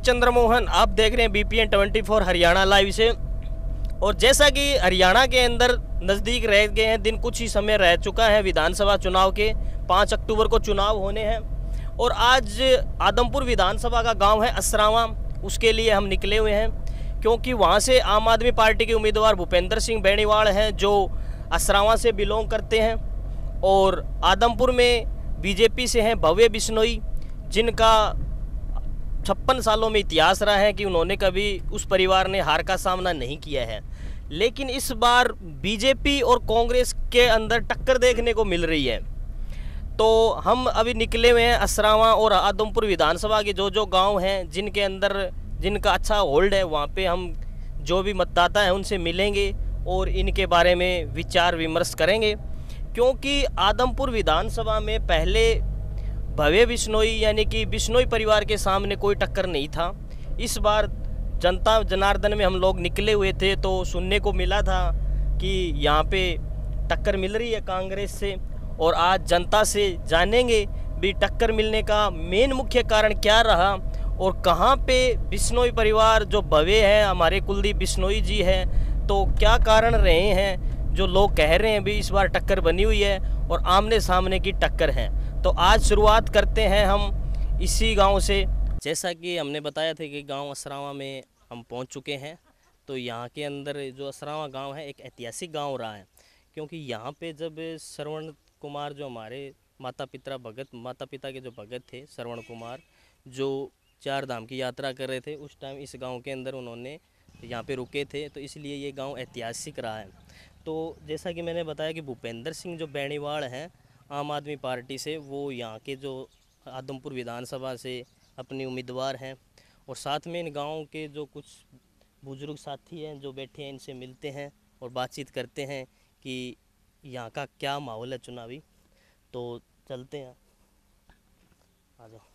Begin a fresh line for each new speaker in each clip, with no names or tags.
चंद्रमोहन, आप देख रहे हैं BPN 24 हरियाणा लाइव से। और जैसा कि हरियाणा के अंदर नज़दीक रह गए हैं दिन, कुछ ही समय रह चुका है विधानसभा चुनाव के। 5 अक्टूबर को चुनाव होने हैं और आज आदमपुर विधानसभा का गांव है असरावा, उसके लिए हम निकले हुए हैं क्योंकि वहां से आम आदमी पार्टी के उम्मीदवार भूपेंद्र सिंह बेनीवाल हैं जो असरावा से बिलोंग करते हैं, और आदमपुर में बीजेपी से हैं भव्य बिश्नोई, जिनका 56 सालों में इतिहास रहा है कि उन्होंने कभी उस परिवार ने हार का सामना नहीं किया है। लेकिन इस बार बीजेपी और कांग्रेस के अंदर टक्कर देखने को मिल रही है। तो हम अभी निकले हुए हैं असरावा और आदमपुर विधानसभा के जो गांव हैं जिनके अंदर जिनका अच्छा होल्ड है, वहां पे हम जो भी मतदाता हैं उनसे मिलेंगे और इनके बारे में विचार विमर्श करेंगे। क्योंकि आदमपुर विधानसभा में पहले भव्य बिश्नोई यानी कि बिश्नोई परिवार के सामने कोई टक्कर नहीं था। इस बार जनता जनार्दन में हम लोग निकले हुए थे तो सुनने को मिला था कि यहाँ पे टक्कर मिल रही है कांग्रेस से, और आज जनता से जानेंगे भी टक्कर मिलने का मेन मुख्य कारण क्या रहा और कहाँ पे बिश्नोई परिवार जो भव्य है हमारे कुलदीप बिश्नोई जी हैं, तो क्या कारण रहे हैं जो लोग कह रहे हैं भी इस बार टक्कर बनी हुई है और आमने सामने की टक्कर है। तो आज शुरुआत करते हैं हम इसी गांव से। जैसा कि हमने बताया था कि गांव असरावा में हम पहुंच चुके हैं, तो यहाँ के अंदर जो असरावा गांव है एक ऐतिहासिक गांव रहा है, क्योंकि यहाँ पे जब श्रवण कुमार जो हमारे माता पिता के जो भगत थे, श्रवण कुमार जो 4 धाम की यात्रा कर रहे थे, उस टाइम इस गाँव के अंदर उन्होंने यहाँ पे रुके थे, तो इसलिए ये गाँव ऐतिहासिक रहा है। तो जैसा कि मैंने बताया कि भूपेंद्र सिंह जो बेनीवाल हैं आम आदमी पार्टी से, वो यहाँ के जो आदमपुर विधानसभा से अपने उम्मीदवार हैं, और साथ में इन गाँव के जो कुछ बुजुर्ग साथी हैं जो बैठे हैं इनसे मिलते हैं और बातचीत करते हैं कि यहाँ का क्या माहौल है चुनावी। तो चलते हैं, आ जाओ।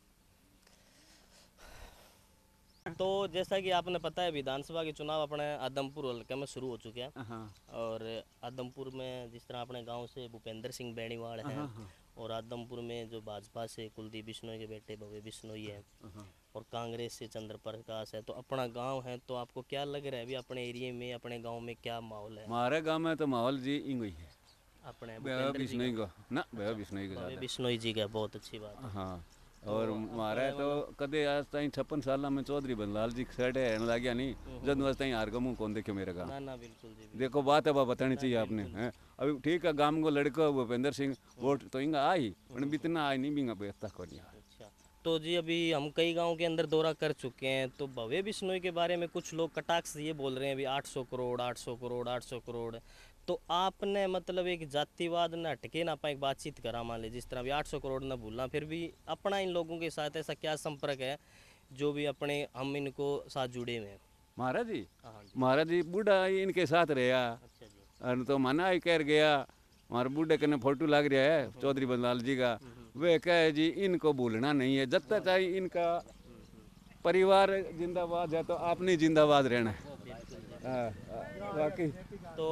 तो जैसा कि आपने पता है विधानसभा के चुनाव अपने आदमपुर हल्के में शुरू हो चुके हैं, और आदमपुर में जिस तरह अपने गांव से भूपेंद्र सिंह बेनीवाल हैं, और आदमपुर में जो भाजपा से कुलदीप बिश्नोई के बेटे भव्य बिश्नोई है, और कांग्रेस से चंद्र प्रकाश है, तो अपना गांव है। तो आपको क्या लग रहा है अभी अपने एरिया में, अपने गाँव में क्या माहौल है?
हमारे गाँव में तो माहौल जी इंग है
अपने
बिश्नोई का ना, भव्य
बिश्नोई जी का, बहुत अच्छी बात है।
हाँ, और हमारा तो कदे आज ताई 56 साल में चौधरी बनलाल जी खड़े रहने लग गया नहीं, जब आज ताई हार का मुँह कौन देखे मेरे गाँव।
ना बिल्कुल जी,
देखो बात है बतानी चाहिए आपने हैं। अभी ठीक है, गाँव को लड़का भूपेंद्र सिंह वोट तो इंगा आई, पर इतना आई नहीं बिंगा बेहता को नहीं।
अच्छा, तो जी अभी हम कई गांव के अंदर दौरा कर चुके हैं, तो भव्य बिश्नोई के बारे में कुछ लोग कटाक्ष ये बोल रहे हैं भी 800 करोड़ 800 करोड़ 800 करोड़। तो आपने मतलब एक जातिवाद न हटके ना पाए बातचीत करा, मान लीजिए जिस तरह भी 800 करोड़ ना भूलना, फिर भी अपना इन लोगों के साथ ऐसा क्या संपर्क है जो भी अपने हम इनको साथ जुड़े हुए हैं?
महाराज जी बूढ़ा इनके साथ रहा।
अच्छा जी।
तो मना ही कर गया, हमारे बूढ़े कने फोटो लग रहा है चौधरी बनलाल जी का, वे कहे जी इनको भूलना नहीं है, जब तक चाहे इनका परिवार जिंदाबाद है तो आपने जिंदाबाद रहना है। बाकी
तो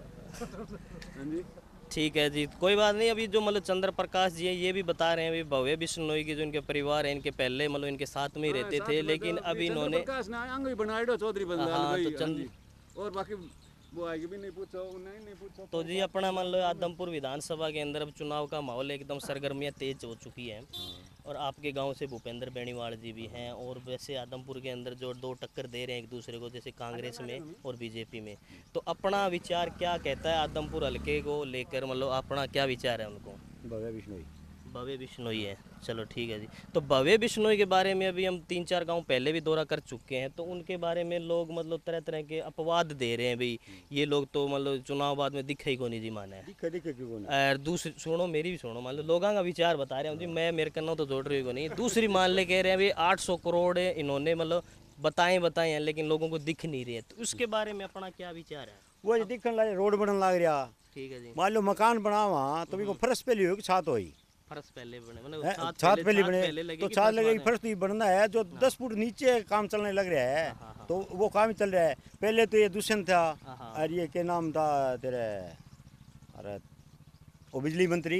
ठीक है जी, कोई बात नहीं। अभी जो मतलब चंद्र प्रकाश जी हैं ये भी बता रहे हैं भी भव्य बिश्नोई के जो इनके परिवार है, इनके पहले मतलब इनके साथ में ही रहते थे, लेकिन अब इन्होंने
चौधरी बनलाल
तो
और बाकी वो आगे भी नहीं पूछो, नहीं पूछो।
तो जी अपना मान लो आदमपुर विधानसभा के अंदर अब चुनाव का माहौल एकदम सरगर्मियाँ तेज हो चुकी हैं, और आपके गांव से भूपेंद्र बेनीवाल जी भी हैं, और वैसे आदमपुर के अंदर जो 2 टक्कर दे रहे हैं एक दूसरे को, जैसे कांग्रेस में और बीजेपी में। तो अपना विचार क्या कहता है आदमपुर हल्के को लेकर, मतलब अपना क्या विचार है उनको? भव्य बिश्नोई है, चलो ठीक है जी। तो भव्य बिश्नोई के बारे में अभी हम 3-4 गांव पहले भी दौरा कर चुके हैं, तो उनके बारे में लोग मतलब तरह तरह के अपवाद दे रहे हैं भाई ये लोग तो मतलब चुनाव बाद में दिखे ही को नहीं जी माना है। और दूसरी सुनो, मेरी भी सुनो, मान लो लोगों का विचार बता रहे हूँ जी, मैं मेरे करना तो जोड़ रही को नहीं। दूसरी मान ले कह रहे हैं भाई 800 करोड़ इन्होंने मतलब बताए हैं, लेकिन लोगों को दिख नहीं रहे, तो उसके बारे में अपना क्या विचार है?
वो दिखने लगे रोड बनने लग रहा,
ठीक है जी।
मान लो मकान बनावा तो भी फर्श पहले हो छत हो,
फर्श पहले बने मतलब
छत पहले बने तो छत लगेगी, फर्श तो बनना है जो 10 फुट नीचे काम चलने लग रहा है। तो वो काम चल रहा है। पहले तो ये दुष्यंत था, और ये क्या नाम था तेरे, अरे वो बिजली मंत्री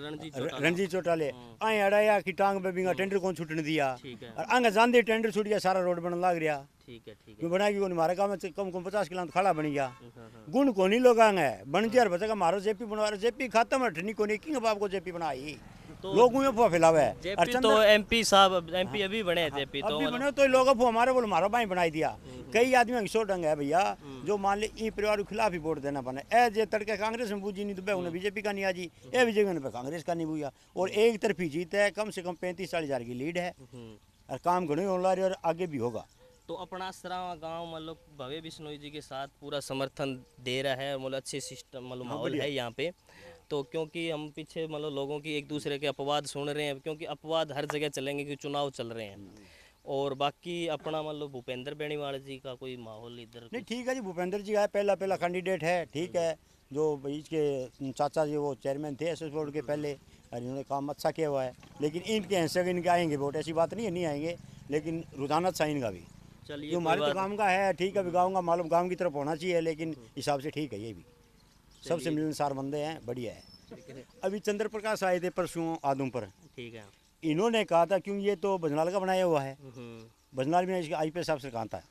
रणजीत चौटाले आए अड़ाया कि टांग पे बिंगा टेंडर कौन छूटने दिया और आगे जांदे टेंडर छूट गया सारा रोड बनने लग रहा क्यों बनाएगी कौन हमारे काम में कम 50 किलो खड़ा बन गया गुण को नहीं लोग आए बन गया बच्चा का मारो जेपी बनवा जेपी खत्म हटनी को नहीं किंग बाप को जेपी बनाई लोगों में अफवाह फैलावे है
तो एमपी साहब एमपी अभी बने जेपी तो
अभी बने तो लोग अफवाह हमारे बोल मारो भाई बनाई दिया कई आदमियों की सोच ढंग है भैया जो मान ले ई परिवार के खिलाफ ही वोट देना बने ए जे तड़के कांग्रेस में बूझी नहीं तो उन्हें बीजेपी का नहीं आजी ए बीजेपी पे कांग्रेस का नहीं बुझा और एक तरफी जीत है कम से कम 35-40 हज़ार की लीड है और काम घने होने रही और आगे भी होगा।
तो अपना सरावा गांव मतलब भव्य बिश्नोई जी के साथ पूरा समर्थन दे रहा है मतलब अच्छे सिस्टम मतलब माहौल है यहाँ पे। तो क्योंकि हम पीछे मतलब लोगों की एक दूसरे के अपवाद सुन रहे हैं क्योंकि अपवाद हर जगह चलेंगे कि चुनाव चल रहे हैं और बाकी अपना मतलब भूपेंद्र बेनीवाल जी का कोई माहौल इधर
नहीं ठीक है जी भूपेंद्र जी है पहला कैंडिडेट है ठीक है जो इसके चाचा जी वो चेयरमैन थे एसएस बोर्ड के पहले और इन्होंने काम अच्छा किया हुआ है लेकिन इनके हिस्से इनके आएंगे वोट ऐसी बात नहीं है नहीं आएंगे लेकिन रुझान अच्छा इनका भी
चलिए
जो हमारे तो काम का है ठीक है भी गाँव का मालूम गाँव की तरफ होना चाहिए लेकिन हिसाब से ठीक है ये भी सबसे मिलनसार बंदे हैं बढ़िया है। अभी चंद्र प्रकाश आए थे परसों आदम पर
ठीक है
इन्होंने कहा था क्योंकि ये तो भजनाल का बनाया हुआ है भजनाल में इसके आईपीएस साहब से कहा था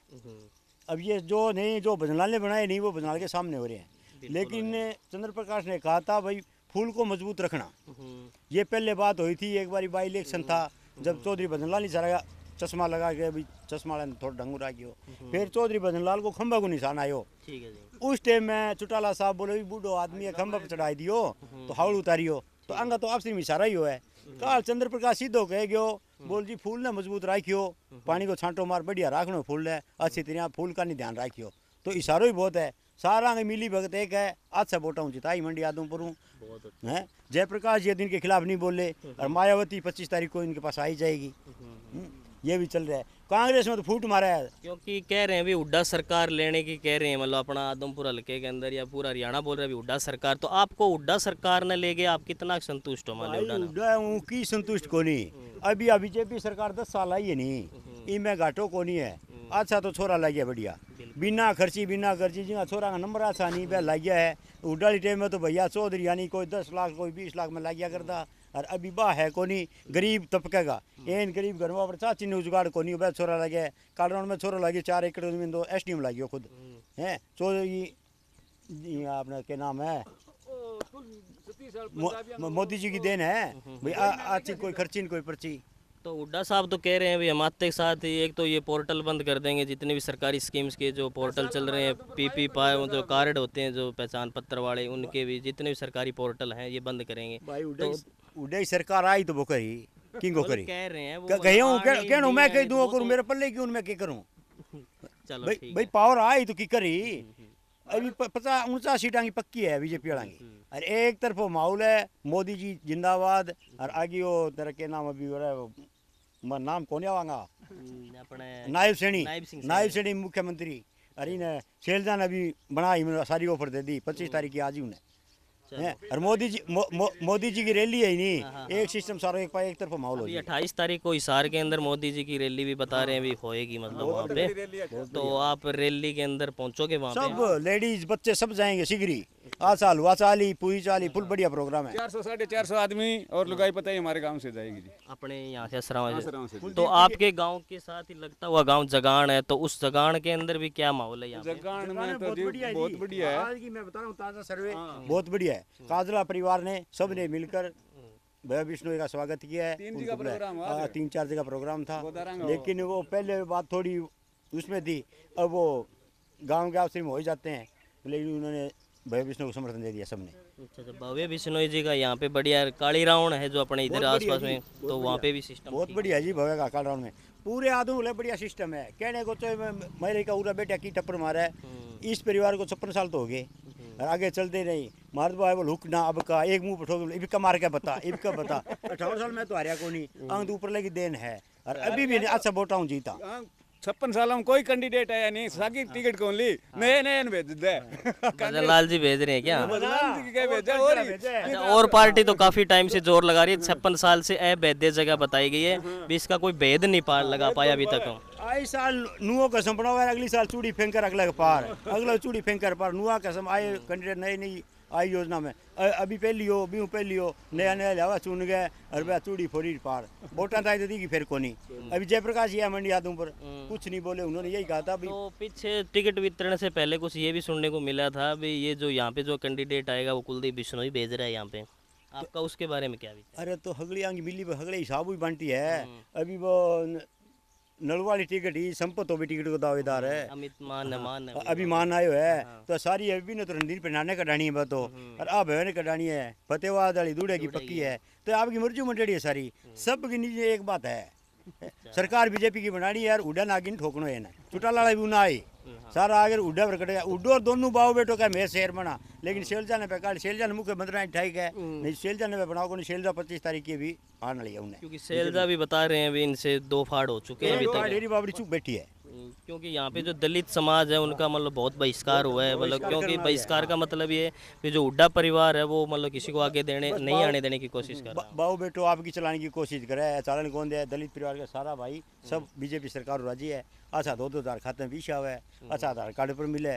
अब ये जो भजनाल ने बनाए नहीं वो भजनाल के सामने हो रहे हैं लेकिन चंद्र प्रकाश ने कहा था भाई फूल को मजबूत रखना ये पहले बात हुई थी एक बार बाई इलेक्शन था जब चौधरी भजनलाल नहीं सारा चश्मा लगा के अभी चश्मा थोड़ा ढंगू रखियो फिर चौधरी भजनलाल को खंबा को निशान आयो उस टाइम में चौटाला साहब बोले बूढ़ो आदमी है खंबा पर चढ़ाई दियो तो हावड़ उतारियो तो अंगा तो आपसी में इशारा ही हो है काल चंद्र प्रकाश सीधो कह गयो बोल जी फूल ने मजबूत राखियो पानी को छांटो मार बढ़िया राखनो फूल है अच्छी तरह फूल का नहीं ध्यान राखियो तो इशारो ही बहुत है सारा मिली भगत एक है आज से वोटा हूँ जिताई मंडी आदमपुर हूँ है जयप्रकाश ये दिन के खिलाफ नहीं बोले और मायावती 25 तारीख को इनके पास आई जाएगी ये भी चल रहा है कांग्रेस में तो फूट मारा है
क्योंकि कह रहे हैं भी हुड्डा सरकार लेने की कह रहे हैं मतलब अपना आदमपुर हल्के के अंदर या पूरा हरियाणा बोल रहे हैं हुड्डा सरकार तो आपको हुड्डा सरकार ने ले गए आप कितना संतुष्ट हो मान
हुड्डा की संतुष्ट को नहीं अभी बीजेपी सरकार 10 साल आई है नहीं इनमें घाटो को नहीं है अच्छा तो छोरा लग गया बढ़िया बिना खर्ची जी छोरा का नंबर अच्छा नहीं पे लग गया है उडाली टाइम में तो भैया चौधरी यानी कोई 10 लाख कोई 20 लाख में लग गया करता और अभी बा है को नहीं गरीब तबके का एन गरीब घर में चाची ने उजगाड़ को नहीं छोरा लगे कालराउंड में छोरा लगे 4 एकड़ जमीन तो एसडीएम लगी खुद है चौधरी आपने क्या नाम है मोदी जी की देन है भाई अच्छी कोई खर्ची कोई पर्ची।
तो हुड्डा साहब तो कह रहे हैं भाई हमारे साथ ही एक तो ये पोर्टल बंद कर देंगे जितने भी सरकारी स्कीम्स के जो पोर्टल चल रहे हैं पीपी जो कार्ड होते हैं जो पहचान पत्र वाले उनके भी जितने भी सरकारी पोर्टल हैं ये बंद करेंगे।
भाई उड़ाई सरकार आई तो वो करी किंगो करी
कह रहे हैं
कहूँ मैं कह दूँ करूँ मेरे पल्ले क्यों मैं क्या करूँ
चलो
भाई पावर आई तो की करी अभी 50-49 सीटां की पक्की है बीजेपी वाला की और एक तरफ माहौल है मोदी जी जिंदाबाद और आगे वो तेरा के नाम अभी हो रहा है नाम कौन आवांगा नायब सैनी मुख्यमंत्री अरे ने शैलजा ने अभी बनाई सारी ऑफर दे दी 25 तारीख की आज ही उन्हें और मोदी जी की रैली है नहीं एक सिस्टम सारा एक तरफ माहौल हो
28 तारीख को हिसार के अंदर मोदी जी की रैली भी बता रहे हैं भी होएगी मतलब वहाँ पे तो आप रैली के अंदर पहुँचोगे वहाँ
सब लेडीज बच्चे सब जाएंगे सिगरी आसाल वाचाली पूरी चाली फुल बढ़िया प्रोग्राम है
400-450 आदमी और लुगाई पता ही हमारे गांव से जाएगी जी
अपने यहाँ से असरावा से। तो आपके गांव के साथ ही लगता हुआ गांव जगान है तो उस जगान के अंदर भी क्या माहौल है यहाँ
जगान में तो जी बहुत बढ़िया है
आज की मैं बता रहा हूँ ताजा सर्वे बहुत बढ़िया है काजला परिवार ने सबने मिलकर भव्य बिश्नोई का स्वागत किया है 3-4 जगह प्रोग्राम था लेकिन वो पहले बात थोड़ी उसमें थी अब वो गाँव के आपस में हो जाते हैं लेकिन उन्होंने भव्य बिश्नोई को समर्थन दे दिया सबने।
अच्छा भव्य बिश्नोई जी का यहाँ पे बढ़िया काली राउंड है जो अपने इधर आसपास में तो वहाँ पे भी सिस्टम बहुत
बढ़िया है जी भव्य का काली राउंड में पूरे आदमी वाले बढ़िया सिस्टम है कहने को तो मेरे का पूरा बेटा की टप्पर मारा है इस परिवार को 56 साल तो हो गए और आगे चलते नहीं मार भाई बोल हुक ना अब का एक मुंह पर ठोक इबका मार के बता 58 साल में तो हारिया को नहीं अंग ऊपर लगी देन है और अभी भी अच्छा वोटा हूँ जीता
56 साल में कोई कैंडिडेट आया नहीं साकी टिकट कौन ली नए भेज दे
लाल जी भेज रहे हैं क्या और पार्टी तो काफी टाइम से जोर लगा रही है 56 साल से अवैध जगह बताई गई है भी इसका कोई भेद नहीं लगा पाया अभी तक।
आई साल नुओ कसम बनाओ यार, अगली साल चूड़ी फेंक कर अगले के पार, अगला चूड़ी फेंक कर पार, नुआ कसम आए कैंडिडेट नई नई आई योजना में अभी पहली हो बीहू पहली हो नया नया लिया चुन गए और वह चूड़ी फोड़ी पार वोटा ताई तो दी की फिर कोनी। अभी जयप्रकाश ये मंडी यादों पर कुछ नहीं बोले, उन्होंने यही कहा था।
तो पीछे टिकट वितरण से पहले कुछ ये भी सुनने को मिला था भी ये जो यहाँ पे जो कैंडिडेट आएगा वो कुलदीप बिश्नोई भेज रहा है यहाँ पे, आपका उसके बारे में क्या विचार?
अरे तो हगड़ी आंगी मिली हगड़े हिसाब भी बनती है। अभी वो नलवाली टिकट ही संपत हो भी टिकट को दावेदार है,
अमित मान
अभी मान आयो है। तो सारी अभी ने तो रणधीर पे नाने कटानी है बात हो, और अब है कटानी है फतेहबाद वाली दूड़े की पक्की है। तो आपकी मर्जी मंडड़ी है सारी, सब की नीचे एक बात है, सरकार बीजेपी की बनानी है यार, उड़न आगे ठोकनो है ना, चुटाला भी ना आई सारा आगे उड्डा पर कटे उड्डो और दोनों बाबू बेटो का मैं शहर बना, लेकिन शेलजा ने पे काल शेलजा ने मुख्यमंत्री ठीक है नहीं, शेलजा ने बनाओ को नहीं, शेलजा 25 तारीख की भी आने वाली है उन्हें,
क्योंकि शैलजा भी बता रहे हैं भी इनसे 2 फाड़ हो चुके हैं अभी तक।
डेरी बाबरी चुप बैठी है,
क्योंकि यहाँ पे जो दलित समाज है उनका मतलब बहुत बहिष्कार हुआ है, मतलब क्योंकि बहिष्कार का मतलब ये कि जो हुड्डा परिवार है वो मतलब किसी को आगे देने नहीं आने देने की कोशिश कर रहा है।
बाबू बेटो आपकी चलाने की कोशिश करे, चालन कौन दे, दलित परिवार का सारा भाई सब बीजेपी सरकार राजी है। अच्छा 2-2 हज़ार खाते में पीछा हुआ है, अच्छा आधार कार्ड पर मिले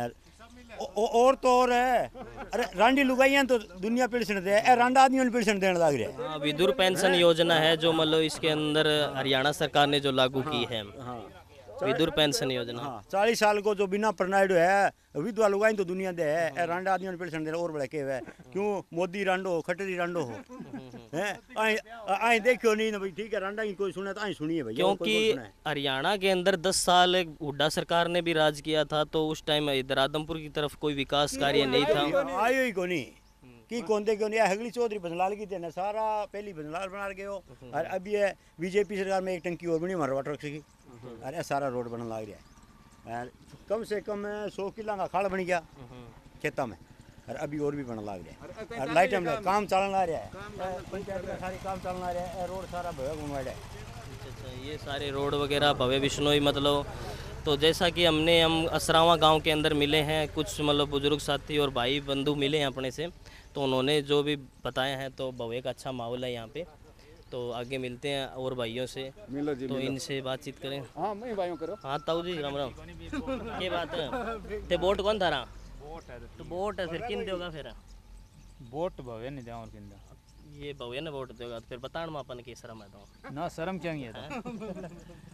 और तो और है। अरे रांडी लुगाइयां तो दुनिया पेंशन दे, रांडा आदमी पेंशन देने लग रहे हैं।
विधुर पेंशन योजना है जो मतलब इसके अंदर हरियाणा सरकार ने जो लागू की है, विधुर पेंशन योजना।
हाँ 40 साल को जो बिना प्रणाइड है विधवा लुगाई तो दुनिया दे है, रांडा आदमी पेंशन दे और बड़ा के है, क्यों मोदी रांडो हो खटरी रांडो हो हैं आई देखो नहीं ना भाई, ठीक है रांडा की कोई सुने तो आई सुनिए भाई,
क्योंकि हरियाणा के अंदर 10 साल एक हुड्डा सरकार ने भी राज किया था, तो उस टाइम इधर आदमपुर की तरफ कोई विकास कार्य नहीं था,
आयो ही को नहीं कि कौन दे क्यों नहीं, हगली चौधरी बंजलाल की देना सारा पहली बंजलाल बना के हो, और अभी है बीजेपी सरकार में एक टंकी और बनी हमारे वाटर की, अरे सारा रोड बनने लग रहा है, कम से कम 100 किला का खाड़ बन गया खेता में, और अभी और भी बनने लग रहा है, लाइट में काम चलन आ रहा है, पंचायत का सारी काम चलन आ रहा है, रोड सारा भव्य बनवा रहा है।
अच्छा ये सारे रोड वगैरह भव्य बिश्नोई मतलब। तो जैसा कि हम असरावा गांव के अंदर मिले हैं, कुछ मतलब बुजुर्ग साथी और भाई बंधु मिले हैं अपने से, तो उन्होंने जो भी बताया है तो भव्य का अच्छा माहौल है यहाँ पे। तो आगे मिलते हैं और भाइयों से,
मिलो जी,
तो इनसे बातचीत करें।
हाँ मैं भाइयों करो।
हाँ ताऊ जी राम राम, ये बात है ते वोट कौन थारा?
वोट है
तो वोट है फिर किन दोगा फिर?
वोट भवे नहीं जाओ किंदा
ये भव्य ने वोट देगा तो फिर बताण अपन की शर्म है तो
ना शर्म क्या है तो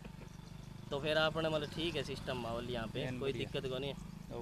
तो फिर आपने मतलब ठीक है सिस्टम माहौल यहाँ पे, कोई
बढ़िया।
दिक्कत को नहीं है।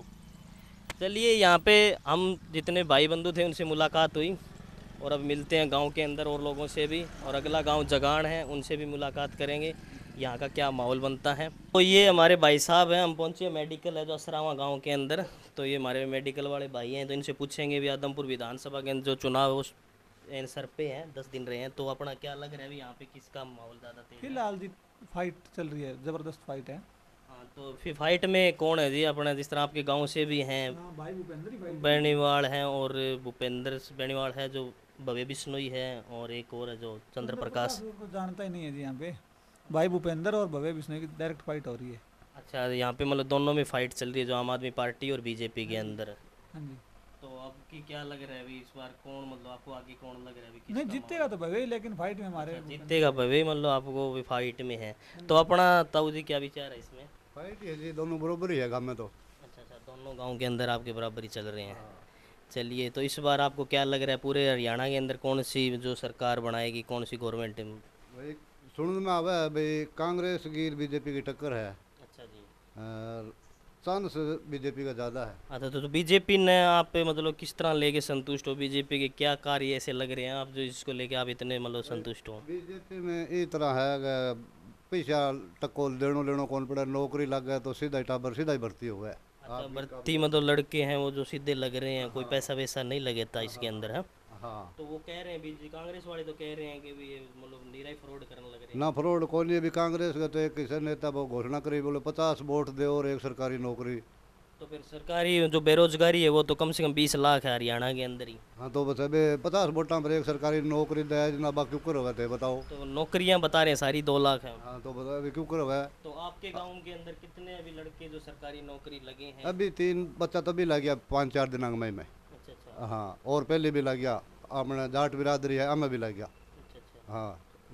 चलिए यहाँ पे हम जितने भाई बंधु थे उनसे मुलाकात हुई, और अब मिलते हैं गांव के अंदर और लोगों से भी, और अगला गांव जगाण है उनसे भी मुलाकात करेंगे, यहाँ का क्या माहौल बनता है। तो ये हमारे भाई साहब हैं, हम पहुँचे मेडिकल है जो असरावा गांव के अंदर, तो ये हमारे मेडिकल वाले भाई हैं, तो इनसे पूछेंगे भी आदमपुर विधानसभा के अंदर जो चुनाव है उस सर पे हैं 10 दिन रहे हैं, तो अपना क्या लग रहा है अभी यहाँ पे किसका माहौल ज़्यादा तेज है?
फिलहाल जी फाइट चल रही है, जबरदस्त फाइट है।
हाँ तो फिर फाइट में कौन है जी अपना, जिस तरह आपके गांव से भी हैं
भाई भूपेंद्र ही फाइट
बेनीवाल हैं, और भूपेंद्र बेनीवाल है जो भव्य बिश्नोई है, और एक और है जो चंद्र प्रकाश।
को जानता ही नहीं है जी यहाँ पे, भाई भूपेंद्र और भव्य बिश्नोई की डायरेक्ट फाइट हो रही है।
अच्छा यहाँ पे मतलब दोनों में फाइट चल रही है जो आम आदमी पार्टी और बीजेपी के अंदर।
हाँ जी,
तो आपकी क्या लग रहा है अभी इस बार कौन, मतलब आपको आगे कौन लग रहा है अभी
नहीं
किसका
जीतेगा तो भव्य ही, लेकिन फाइट में हमारे
माहौल? जीतेगा भव्य, मतलब आपको भी फाइट में है। तो अपना ताऊ जी क्या विचार है इसमें?
फाइट है जी, दोनों बराबर ही है गाँव में तो।
अच्छा अच्छा, दोनों गांव के अंदर आपके बराबर ही चल रहे हैं। चलिए तो इस बार आपको क्या लग रहा है पूरे हरियाणा के अंदर कौन सी जो सरकार बनाएगी, कौन सी गवर्नमेंट?
भाई सुनने में आवा है भाई कांग्रेस की बीजेपी की टक्कर है,
अच्छा जी।
और चांस बीजेपी का ज़्यादा है।
अच्छा तो बीजेपी ने आप पे मतलब किस तरह लेके संतुष्ट हो? बीजेपी के क्या कार्य ऐसे लग रहे हैं आप जो इसको लेके आप इतने मतलब संतुष्ट हो?
बीजेपी में इस तरह है कि पैसा टक्को लेनो कौन पड़ा, नौकरी लग गया तो सीधा ही टाबर सीधा ही भर्ती हुआ है।
अच्छा भर्ती मतलब लड़के हैं वो जो सीधे लग रहे हैं, कोई पैसा वैसा नहीं लगेता इसके अंदर है?
हाँ
तो वो कह रहे हैं बीजेपी कांग्रेस वाले तो कह रहे हैं कि भी ये मतलब निरा ही फ्रॉड करने लग रहे हैं।
ना फ्रॉड कौन है, भी कांग्रेस का तो एक किसी नेता वो घोषणा करी बोले 50 वोट दे और एक सरकारी नौकरी।
तो फिर सरकारी जो बेरोजगारी है वो तो कम से कम 20 लाख है हरियाणा के अंदर ही।
हाँ तो बस अभी 50 वोटा पर एक सरकारी नौकरी दे जना, बाकी क्यों करवा थे बताओ।
तो नौकरियां बता रहे हैं सारी 2 लाख है।
हाँ तो बता अभी क्यों करवा।
तो आपके गांव के अंदर कितने अभी लड़के जो सरकारी नौकरी लगे हैं?
अभी 3 बच्चा तभी लग गया 5-4 दिनांक में।
अच्छा अच्छा
हाँ और पहले भी लग गया, अपना जाट बिरादरी है हमें भी लग गया।
अच्छा अच्छा।
हाँ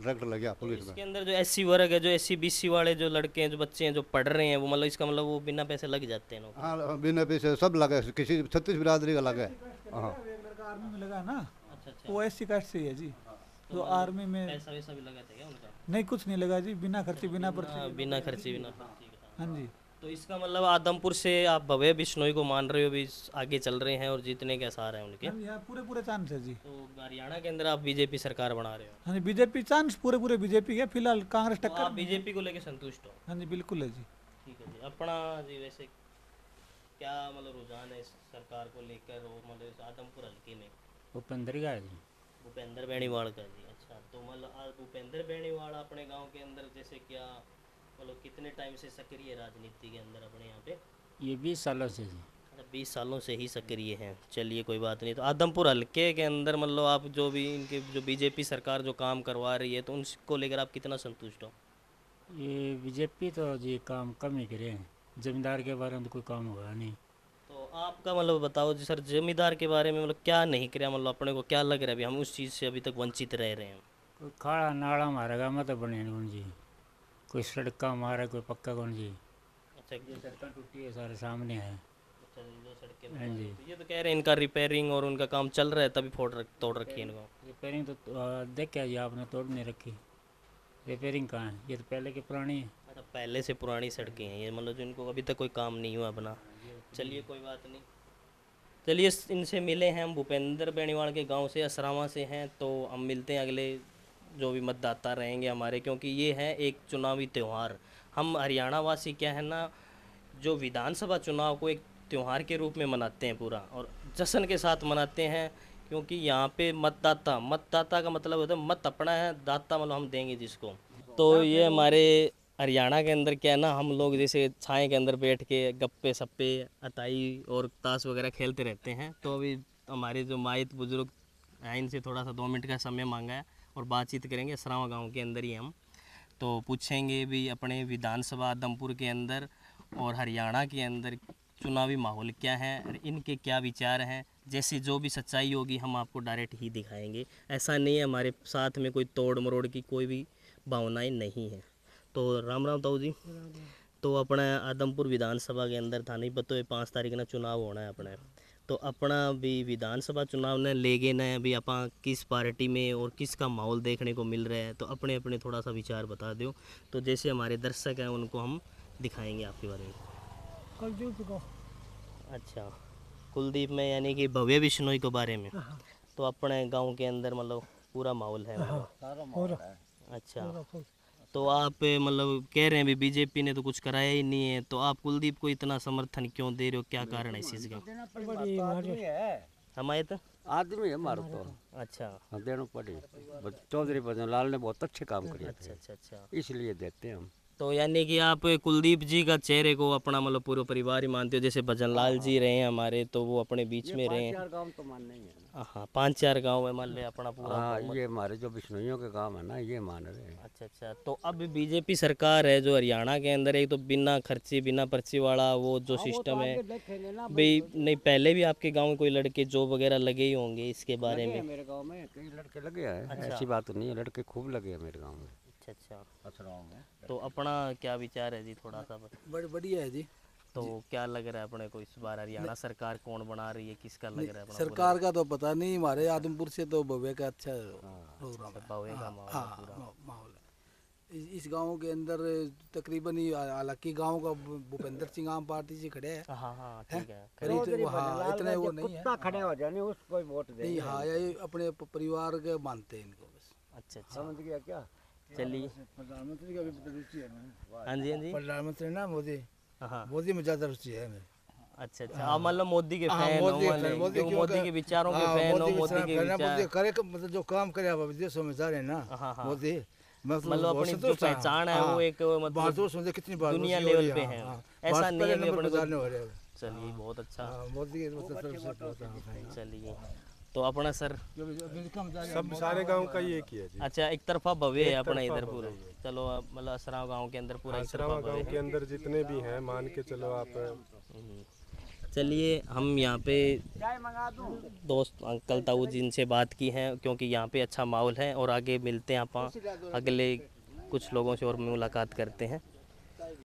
डायरेक्ट लग गया पुलिस में।
इसके अंदर जो एससी वर्ग है, जो एससी बीसी वाले जो लड़के हैं, जो बच्चे हैं, जो पढ़ रहे हैं, वो मतलब इसका मतलब वो बिना पैसे लग जाते हैं नौकरी।
हाँ बिना पैसे सब लगे, किसी 36 बिरादरी का लगे। हाँ
एक लड़का आर्मी में लगा है ना,
अच्छा अच्छा,
वो एससी कास्ट से ही है जी। जो आर्मी में
पैसा वैसा भी लगाते क्या उनका?
नहीं, कुछ नहीं लगा जी, बिना खर्चे बिना पर्ची।
बिना खर्चे बिना पर्ची के।
हाँ जी।
तो इसका मतलब आदमपुर से आप भव्य बिश्नोई को मान रहे हो भी आगे चल रहे हैं और जीतने के आसार हैं उनके।
हाँ जी, हाँ, पूरे पूरे चांस है जी।
तो हरियाणा के अंदर आप बीजेपी सरकार बना रहे हो,
हाँ जी, बीजेपी चांस पूरे पूरे बीजेपी है। फिलहाल कांग्रेस
तो
टक्कर।
आप बीजेपी को लेके संतुष्ट हो?
हाँ जी, बिल्कुल है जी।
ठीक है जी। अपना जी वैसे क्या मतलब रुझान है इस सरकार को लेकर और मतलब इस आदमपुर हल्के में?
भूपेंद्र का है जी।
भूपेंद्र बेनीवाल का जी। अच्छा, तो मतलब आज भूपेंद्र बेनीवाल अपने गांव के अंदर जैसे क्या मतलब कितने टाइम से सक्रिय राजनीति के अंदर अपने यहाँ पे?
ये 20 सालों से जी।
20 सालों से ही सक्रिय हैं। चलिए कोई बात नहीं। तो आदमपुर हल्के के अंदर मतलब आप जो भी इनके जो बीजेपी सरकार जो काम करवा रही है तो उनको लेकर आप कितना संतुष्ट हो?
ये बीजेपी तो जी काम कम ही करे हैं, जमींदार के बारे में तो कोई काम हुआ नहीं।
तो आपका मतलब बताओ जी सर, जमींदार के बारे में मतलब क्या नहीं किया, मतलब अपने को क्या लग रहा है अभी हम उस चीज़ से अभी तक वंचित रह रहे हैं?
कोई खाड़ा नाला हमारे गाँव में तो बने नहीं कौन जी, कोई सड़क हमारा कोई पक्का कौन जी।
अच्छा,
ये सड़कें टूटी है, सारे सामने है।
अच्छा, जो सड़कें
हाँ जी।
तो ये तो कह रहे हैं इनका रिपेयरिंग और उनका काम चल रहा है तभी तोड़ रखी है इनको।
रिपेयरिंग तो देखा जी आपने, तोड़ नहीं रखी। रिपेयरिंग कहाँ है, ये तो पहले की पुरानी है।
अच्छा, पहले से पुरानी सड़कें हैं ये, मतलब जो इनको अभी तक कोई काम नहीं हुआ अपना। चलिए कोई बात नहीं। चलिए इनसे मिले हैं हम, भूपेंद्र बेनीवाल के गांव से, असरावा से हैं। तो हम मिलते हैं अगले जो भी मतदाता रहेंगे हमारे, क्योंकि ये है एक चुनावी त्यौहार। हम हरियाणा वासी क्या है ना, जो विधानसभा चुनाव को एक त्यौहार के रूप में मनाते हैं पूरा, और जश्न के साथ मनाते हैं, क्योंकि यहाँ पे मतदाता का मतलब होता है मत अपना है, दाता मतलब हम देंगे जिसको। तो ये हमारे हरियाणा के अंदर क्या है ना, हम लोग जैसे छाए के अंदर बैठ के गप्पे सप्पे अताई और ताश वगैरह खेलते रहते हैं। तो अभी हमारे जो माइत बुजुर्ग हैं इनसे थोड़ा सा 2 मिनट का समय मांगा है और बातचीत करेंगे। असरावा गांव के अंदर ही हम तो पूछेंगे भी अपने विधानसभा आदमपुर के अंदर और हरियाणा के अंदर चुनावी माहौल क्या है और इनके क्या विचार हैं। जैसी जो भी सच्चाई होगी हम आपको डायरेक्ट ही दिखाएंगे। ऐसा नहीं है हमारे साथ में कोई तोड़ मरोड़ की कोई भी भावनाएं नहीं है। तो राम राम ताऊ जी। तो अपना आदमपुर विधानसभा के अंदर था नहीं पता 5 तारीख ना चुनाव होना है अपने, तो अपना भी विधानसभा चुनाव ने ले गए ना अभी आप किस पार्टी में और किसका माहौल देखने को मिल रहा है, तो अपने अपने थोड़ा सा विचार बता दो। तो जैसे हमारे दर्शक हैं उनको हम दिखाएंगे आपके बारे में।
कुलदीप को।
अच्छा, कुलदीप में यानी कि भव्य बिश्नोई के बारे में। तो अपने गांव के अंदर मतलब पूरा माहौल है मतलब। अच्छा, तो आप मतलब कह रहे हैं भी बीजेपी ने तो कुछ कराया ही नहीं है, तो आप कुलदीप को इतना समर्थन क्यों दे रहे हो, क्या कारण है इस चीज़ का? हमारे
आदमी है हमारा तो।
अच्छा
देना पड़ी। चौधरी भजन लाल ने बहुत अच्छे काम किए
अच्छा
थे,
अच्छा अच्छा।
इसलिए देते हैं हम।
तो यानी कि आप कुलदीप जी का चेहरे को अपना मतलब पूरा परिवार ही मानते हो। जैसे भजन लाल जी रहे हैं हमारे, तो वो अपने बीच में रहे हैं।
4 गांव तो मान नहीं है ना।
हाँ 5-4 गाँव है मान ले अपना पूरा।
हाँ, ये हमारे जो बिश्नोइयों के काम है ना, ये मान रहे हैं।
अच्छा अच्छा। तो अब बीजेपी सरकार है जो हरियाणा के अंदर, एक तो बिना खर्ची बिना पर्ची वाला वो जो सिस्टम है भाई, नहीं पहले भी आपके गांव में कोई लड़के जॉब वगैरह लगे ही होंगे, इसके बारे में?
मेरे गांव में कई लड़के लगे हैं, ऐसी बात नहीं है, लड़के खूब लगे हैं मेरे गांव में।
अच्छा अच्छा। तो अपना क्या विचार है जी, थोड़ा सा
बढ़िया है जी।
तो क्या लग रहा है अपने को इस बार हरियाणा सरकार कौन बना रही है, किसका लग रहा है अपना?
सरकार का तो पता नहीं, हमारे आदमपुर से तो भव्य का अच्छा प्रोग्राम है।
भव्य का माहौल है पूरा।
माहौल है इस गांव के अंदर तकरीबन ही, हालांकि गांव का भूपेंद्र सिंह आम पार्टी से खड़े हैं।
हाँ हाँ ठीक है।
हाँ, इतने वो नहीं है।
खड़े हो जाने उसको वोट दे।
नहीं, हाँ, ये अपने परिवार के मानते हैं इनको बस।
अच्छा अच्छा।
समझ गया क्या?
चलिए।
प्रधानमंत्री का भी रुचि है।
हाँ जी हाँ जी।
प्रधानमंत्री ना मोदी,
हाँ
मोदी में ज्यादा रुचि है हमें।
अच्छा अच्छा। आप मतलब मोदी के
हाँ,
फैन हो,
मोदी
मोदी के विचारों के फैन हो, मोदी के विचार
करे मतलब जो काम करे आप विदेशों में जा रहे हैं ना,
हाँ, हाँ।
मोदी
मतलब अपनी जो पहचान है वो एक मतलब
कितनी बार
दुनिया लेवल पे है। ऐसा नहीं है कि अपने को। चलिए बहुत अच्छा।
मोदी
चलिए तो अपना सर
सब सारे गांव का ये किया जी।
अच्छा, एक तरफा भव्य है अपना इधर पूरा। चलो मतलब असराव गांव के अंदर पूरा एक तरफा
गांव के अंदर जितने भी हैं मान के चलो आप।
चलिए हम यहाँ पे दोस्त अंकल ताऊ जिनसे बात की है, क्योंकि यहाँ पे अच्छा माहौल है, और आगे मिलते हैं आप अगले कुछ लोगों से और मुलाकात करते हैं।